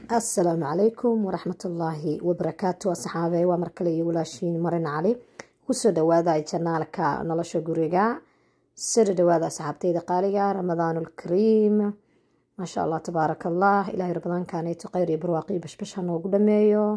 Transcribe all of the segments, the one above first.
السلام عليكم ورحمة الله وبركاته أصحابي ومركلي ولاشين مرن علي وسو دوادا جنالك نلشو غوريغا سر دوادا صحابتي قاليا رمضان الكريم ما شاء الله تبارك الله إلهي رمضان كانت قيري برواقي بشبشها نوغو دميو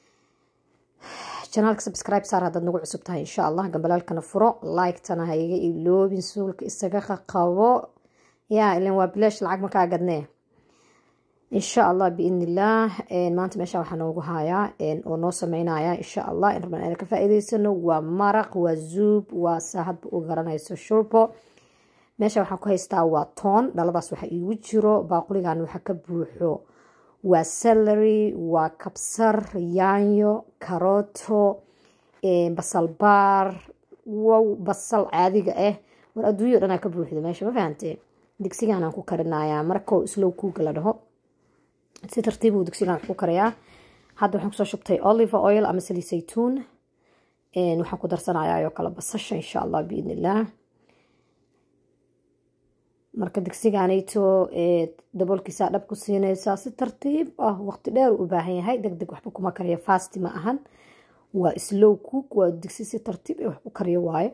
جنالك سبسكرايب صار هذا نوغو عصبتها إن شاء الله قبلالك نفرو لايك تانا هايغي إلو بنسولك إستغاقا قاوو يا إلين وابلاش العقم كاقدناه إن شاء الله بإذن الله ما أنت ماشي وحنا وجهايا ونوصل معنا إن شاء الله إن ربنا لك فائدة سنو ومرق وزوب وسهد وقرنا يسوشربو ماشي وحنا كهيستا وطون دلباس وحا يوجرو باقولي عن وحا كبوحو وسلري وكبسر يانيو كاروتو بصل بار وبصل عادي والأدوية أنا كبوحو ماشي ما فهمتي دكسي أنا كو كرنايا مركو سلو كوكلا دهو si tartiib uu digsigan ku karayaa hadda waxaan kusoo shubtay olive oil ama saliid saytuun waxaan ku darsanayaa oo kala basasha insha Allah biidnillah marka digsiganayto daboolkiisa dhab ku siinaysaa si tartiib ah waqti dheer u baahan yahay degdeg waxba kuma kariyo fast ma ahan waa slow cook waa digsi si tartiib wax ku kariyo waaye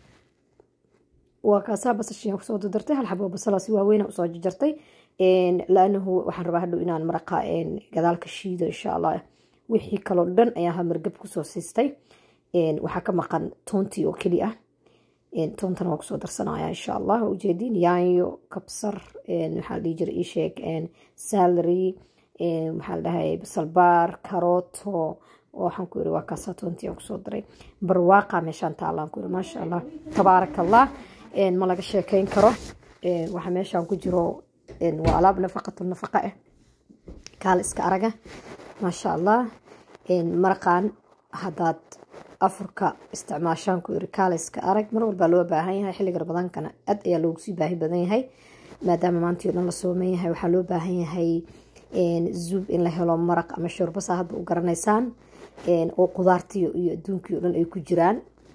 وكاسا بسشين kusoo dartay hal xabo basal si waaweyn u soo jartay لانه waxaan rabaa hadhow inaan maraqa gadaalka shiido insha Allah wixii kale dhan ayaa margab ku soo siistay waxa ka maqan toontii oo kali ah toontana ku soo darsanaya insha Allah u jeedin yaanyo kabsar waxa la jiray ii sheeg celery waxa la dhahay basal bar karooto waxaan ku yiri waa kaasa toontii ku soo daray barwaaqa meeshan taalaan ku yiri ma sha Allah tabarakallah ما laga sheekeyn karo waxa meeshan ku jiro waa alaab nafaqo kaal iska araga ma sha Allah maraqan hadaad afurka isticmaashaan ku yiri kaal iska arag mar walba loo baahan yahay xilliga Ramadaanka aad ayaa loogu sii baahi badan yahay maadaama maanta dhan la sooman yahay waxa loo baahan yahay zub in la helo maraq ama shurbo saahad u garanaysaan oo qudaartii iyo adduunka dhan ay ku jiraan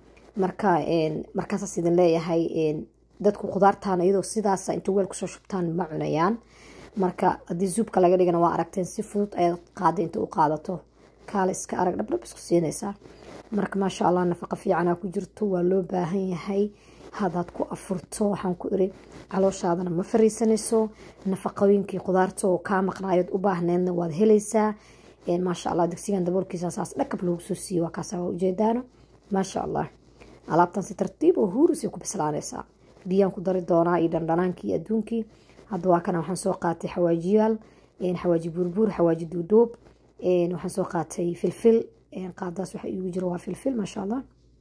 markaas sidin leeyahay dadku qudaartaan iyadoo sidaas inta weel ku soo shubtaan ma cunayaan marka hadii zubka laga dhigana waa aragteen si fudud ay qaad inta u qaadato kaaliska arag dhab isku siinaysa marka ma sha Allah nafaqo fiican ku jirto waa loo baahan yahay hadaad ku afurto waxaan ku iri calooshaadana ma fariisanayso nafaqooyinkii qudaarta oo ka maqnaayad u baahneedna waad helaysaa ma sha Allah digsigan daboolkiisa saas dhakab loogu soo siiyo waa kaasa u jeedaano ma sha Allah alaabtan si tartiib oo huurus ku bislaanaysaa biyaan ku dari doonaa iyo dhandhanaankii adduunkii hadda waa kana waxaan soo qaatay xawaajiyaal xawaaji burbur xawaaji duudoob waxaan soo qaatay filfil qaadaas waxa igu jiro waa filfil ma sha Allah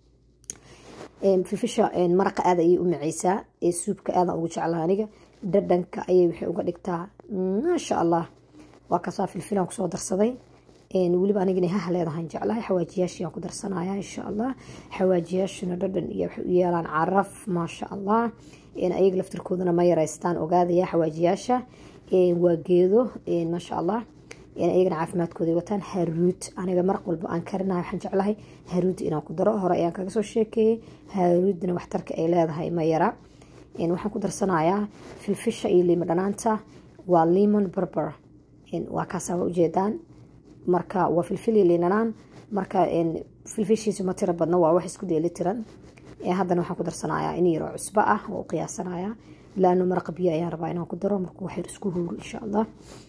filfisha maraqa aad ay u macaysaa suubka aad ugu jeclahay aniga dhadhanka ayay waxay uga dhigtaa ma sha Allah waa kaasa filfilan ku soo darsaday waliba anigina ha leedahay jeclahay xawaajiyaashiyan ku darsanaya insha Allah xawaajiyaashuna dhadhan iyo wax u yeelan caraf ma sha Allah ayaga laftirkoodana ma yareystaan ogaadaya xawaajiyaasha waa geedo ma sha Allah ayagana caafimaadkooda wataan haruud aniga maraq walba aan karinayo waxaan jeclahay haruud inaan ku daro hore ayaan kaga soo sheekeeyay haruudna wax tarka ay leedahay ma yara waxaan ku darsanayaa filfisha iyo liima dhanaanta waa lemon pepper waa kaasa u jeedaan marka waa filfil liinanaan marka filfishiisu ma tira badna waa wax isku dheeli tiran haddana waxaan ku darsanayaa in yaro cusbo ah oo qiyaasanaya laano maraq biyo ayaan rabaa inaan ku daro marka wax isku huuro insha Allah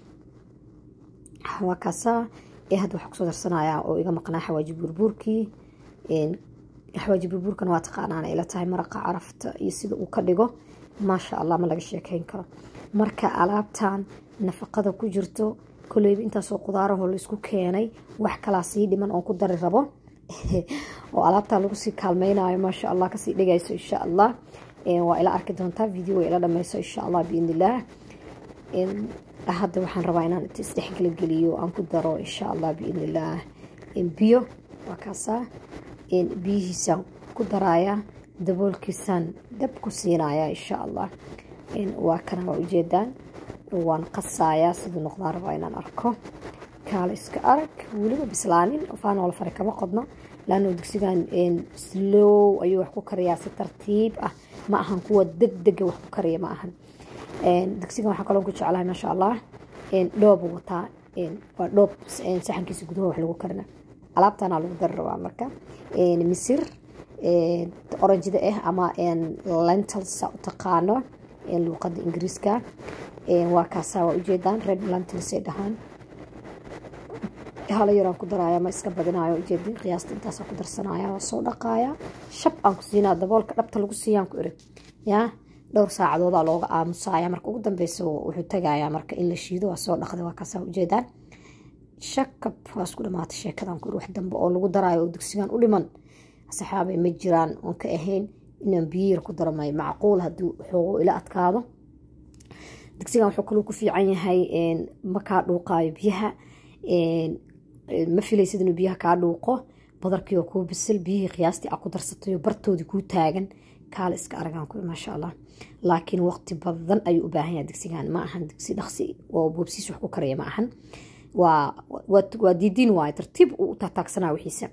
waa kaasa hadda waxaan ku soo darsanayaa oo iga maqnaa xawaaji burburkii xawaaji burburkana waa taqaanaan ila tahay maraqa carafta iyo sida uu ka dhigo ma sha Allah ma laga sheekeyn karo marka alaabtan nafaqada ku jirto kuleyb inta soo qudaaraho la isku keenay wax kala sii dhiman oo ku dari rabo oo alaabta lagu sii kaalmeynayo ma sha Allah ka sii dhigayso insha Allah waa ila arki doontaa video ila dhamayso insha Allah biidnillah hadda waxaan rabaa inaan isdhexgal geliyo aan ku daro insha Allah biidnillah biyo waa kaasa biyihiisa ku daraya daboolkiisan dab ku siinaya insha Allah waa kana waa ujeedaan waan qasaaya sidoo noqdaan rabaa inaan arko kaal iska arag waliba bislaanin faan wala farka ma qodno laano digsigan slow ayuu wax ku kariyaa si tartiib ah ma ahan kuwa degdeg wax ku kariya ma ahan digsigan waxa kale oo ku jeclahay ma sha Allah dhoob wata waa dhoob saxankiisa gudaha wax lagu karina alaabtana lagu dari rabaa marka misir orangida ama lentils u taqaano luqada ingiriiska waa kaasa waa ujeedaan red lentils ay dhahaan hala yaraan ku daraya ma iska badinayo ujeedin qiyaasta intaas ku darsanaya waa soo dhaqaaya shab aan ku siinaa daboolka dhabta lagu siiyaan ku iri yaa dhowr saacadood looga aamusaya marka ugu dambeysa wuxuu tagayaa marka in la shiido waa soo dhaqday waa kaasa ujeedaan shakab waa isku dhamaatay sheekadan ku wax dambe oo lagu daraayo oo digsigan u dhiman saxaabay ma jiraan oon ka ahayn inaan biyo ku darmay macquul haddii xoogo ila adkaado digsigan wuxuu kaloo ku fiican yahay ma kaa dhuuqaayo biyaha ma filaysid inuu biyaha kaa dhuuqo badarkii oo kuu bisil biyihii qiyaastii a ku darsatayo bartoodii kuu taagan kaale iska aragaan ku maasha allah laakiin waqti badan ayuu u baahan yahay digsigan ma ahan digsi dhaqsi oo boobsiis wax ku karaya ma ahan waa diidin waaye tartiib uu u taagsanaa wixiisa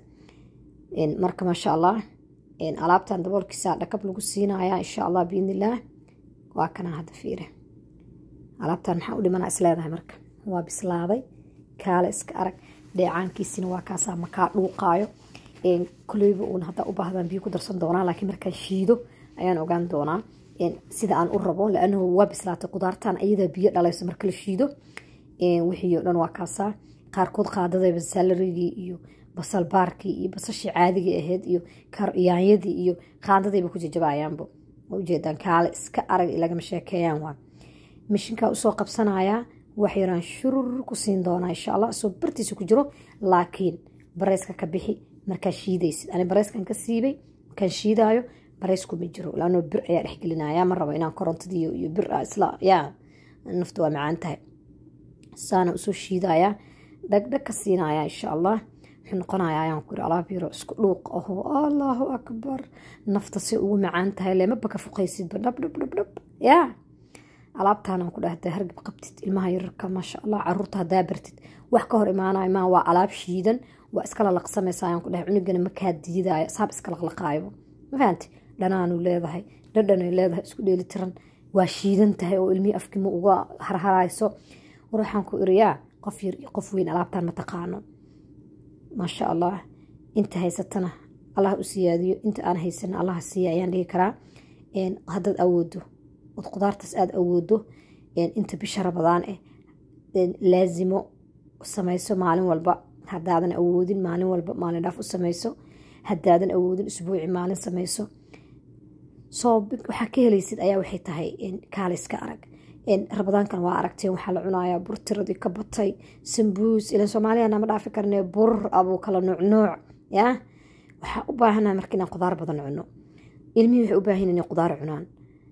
marka maasha allah alaabtan daboolkiisa dhakab lagu siinaya insha allah biidnillaah waa kana hadda fiire alaabtan maxaa u dhimana isleedahay marka waa bislaaday kaale iska arag dheecaankiisina waa kaasaa makaa dhuuqaayo kuleyba uun haddaa u baahdaan biyo ku darsan doonaa laakiin markaan shiido ayaan ogaan doonaa sida aan u rabo laanahu waa bislaatay qudaartan ayadaa biyo dhalayso marka la shiido wixii oo dhan waa kaasaa qaarkood qaadadayba salarigii iyo basal baarkii iyo basashii caadigii ahayd iyo yaanyadii iyo qaadadayba ku jajabayaanbo ujeedaan kaale iska arag ilagama sheekeeyaan waa mishinkaa usoo qabsanayaa wax yaraan shurur ku siin doonaa insha allah asoo bartiisa ku jiro laakiin bareyska ka bixi markaa shiidaysid ani bareyskan ka siibay markaan shiidaayo bareysku ma jiro laanoo bir ayaa dhexgelinaya ma rabo inaan korontadii iyo bir isla yaa naftu waa macaan tahay saana usoo shiidayaa dhagdhag ka siinaya insha allah wuxuu noqonayaa ayaan ku iri alaab yaro isku dhuuq aho allahu akbar nafta si ugu macaan tahay lemaba ka fuqaysidba dhab yaa alaabtaanaan ku dhahda hargab qabtid ilmaha yararka maasha allah caruurta haddaa bartid wax ka hor imaanayo maa waa alaab shiidan waa iska lalaqsamaysa ayaan ku dhahay cunugana makaa diidaayo saab iska laqlaqaayo ma fahanti dhanaanu leedahay dhadhanay leedahay isku dheeli tiran waa shiidan tahay oo ilmihii afkima uga harharayso war waxaan ku iriyaa qof yar iyo qof weyn alaabtaan ma taqaano maasha allah inta haysatana allah u siyaadiyo inta aan haysana allah siiya ayaan dhihi karaa haddaad awoodo od qudaartaas aada awoodo inta bisha rabadaan laazimo samayso maalin walba haddaadan awoodin maalin walba maalin dhaaf u samayso haddaadan awoodin isbuuci maalin samayso soo waxaa ka helaysid ayaa waxay tahay kaale iska arag rabadaankan waa aragteen waxaa la cunayaa bur tiradii ka batay sambuus ilan soomaaliyana ma dhaafi karnee bur abuu kala nuuc yaa waxaa u baahanaha marka inaan qudaar badan cuno ilmihii waxay u baahan inay qudaar cunaan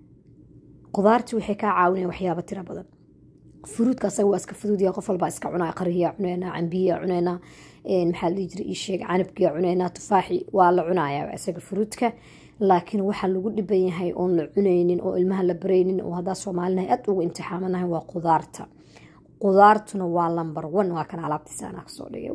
qudaartii waxay kaa caawinaya waxyaaba tira badan furuudka asaga waa iska fuduudya qof walbaa iska cunaa qarihiyaa cuneynaa cambiyaa cuneynaa maxaa la dhihi jiray ii sheeg canabkiyaa cuneynaa tufaaxi waa la cunayaa isaga furuudka laakiin waxaa lagu dhiban yahay oon la cunaynin oo ilmaha la baraynin oo haddaa soomaalinahay aad ugu imtixaamanahay waa qudaarta qudaartuna waa lambar 1 waa kana alaabtiisa anaa kasoo dhigay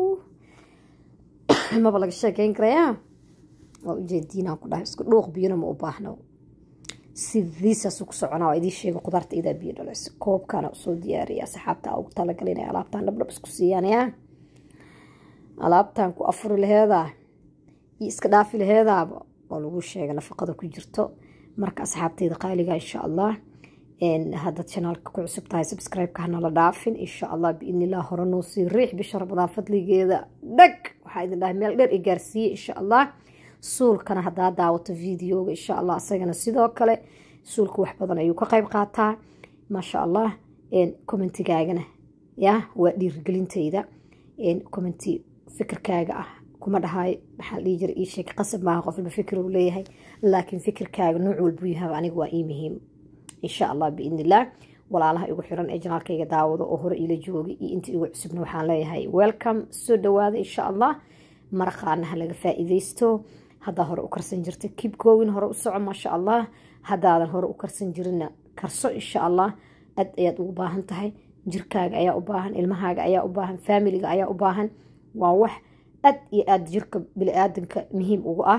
maba laga sheekeyn karayaa waa ujeediinaan ku dhahay isku dhuuq biyona ma u baahno sidiisaas ku soconaa waa idii sheega qudaarta idaa biyo dhalayso koobkana usoo diyaariya asxaabta ugu talagalay inay alaabtaan dhabdhab isku siiyaan yaa alaabtaan ku afuri laheedaa iyo iska dhaafi laheedaaba oo lagu sheega nafaqada ku jirto marka asxaabteyda qaaliga insha allah haddaad chanaalka ku cusub tahay subscribe-ka hana la dhaafin insha allah biidnillah hore noo sii riix bisha rabadaan fadligeeda dhag waxaa idin dhahay meel dheer i gaarsiiyey insha allah suulkana haddaa daawato videoga insha allah asagana sidoo kale suulka wax badan ayuu ka qayb qaataa maasha allah commentigaagana yaa waa dhiirigelinteyda commenti fikirkaaga ah kuma dhahay maxaa dhihi jiray ii sheeg qasab maaha qof walba fikir uu leeyahay laakiin fikirkaaga nooc walbuu yahay aniga waa ii muhiim insha allah biidnillah walaalaha igu xiran ee janaalkayga daawado oo hore ila joogay iyo inta igu cusubna waxaan leeyahay welcome soo dhawaada insha allah maraqaana ha laga faa'iidaysto haddaa hore u karsan jirta keep going hore u soco maasha allah haddaadan hore u karsan jirina karso insha allah aad ayaad ugu baahan tahay jirkaaga ayaa u baahan ilmahaaga ayaa u baahan faamiliga ayaa u baahan waa wax aad iyo aad jirka biniaadanka muhiim ugu ah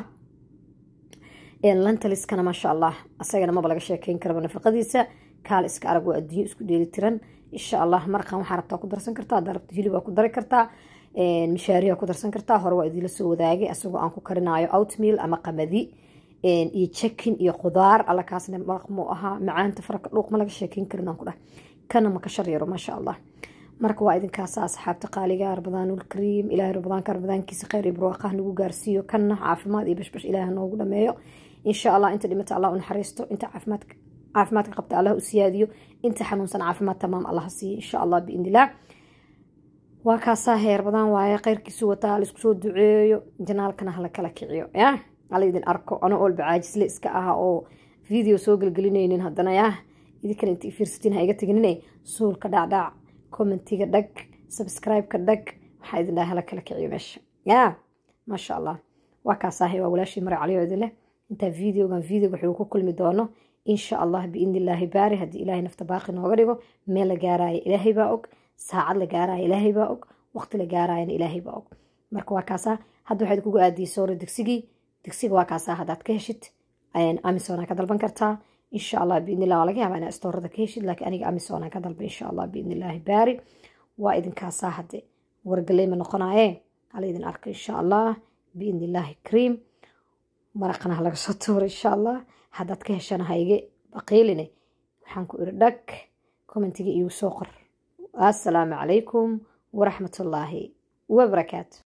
lantaliskana maasha allah asagana maba laga sheekeyn karaba nafaqadiisa kaal iska arag waa adduunyo isku dheeli tiran insha allah maraqan waxaa rabtaa ku darsan kartaa haddaa rabta hilib waa ku dari kartaa mishaariya ku darsan kartaa hore waa idinla soo wadaagay asagoo aan ku karinayo oatmeal ama qamadi iyo chicken iyo khudaar alla kaasna maraq muu ahaa macaanta faraka dhuuq ma laga sheekeyn karin aan ku dhahay kana ma ka shar yaro maasha allah marka waa idinkaasa asxaabta qaaliga rabadaanul kariim ilaahay rabadaankiisa khayr iyo barwaaqaha nagu gaarsiiyo kana caafimaad iyo bashbash ilaahay noogu dhameeyo insha allah inta dhimata allah u naxariisto inta caafimaadka qabta allah u siyaadiyo inta xanuunsan caafimaad tamaam allah siiyo insha allah biidnillah waa kaasaa heer badan waaye khayrkiisu wataa laisku soo duceeyo janaalkana hala kala kiciyo ala idin arko ano olba caajisle iska aha oo video soo gelgelinaynin haddana idinkana inta fiirsatiin ha iga teginine suulka dhacdhac commentiga dhag subscribe-ka dhag waxaa idin dhahay hala kala kiciyo meesha maasha allah waa kaasaahay waa walaashii mare caliyo idin leh intaa videogan wuxuu ku kulmi doono insha allah biidnillaahi baari haddii ilaahay nafta baaqi nooga dhigo meel la gaaraayo ilaahay baa og saacad la gaaraayo ilaahay baa og waqti la gaaraayana ilaahay baa og marka waa kaasaa hadda waxaad kugu aadiyey soore digsiga waa kaasaa haddaad ka heshid amisona ka dalban kartaa insha allah biidnillah waa laga yaabaa inaa istoorada ka heshid laakiin aniga amisona ka dalba insha allah biidnillaahi baari waa idinkaasaa hadde wargaley ma noqonaaye hala idin arko insha allah biidnillaahi kariim maraqana laga soo tuuro insha allah haddaad ka heshana hayge baqiiline waxaan ku iri dhag commentiga iigu soo qor assalaamu calaykum waraxmatullaahi wabarakaatu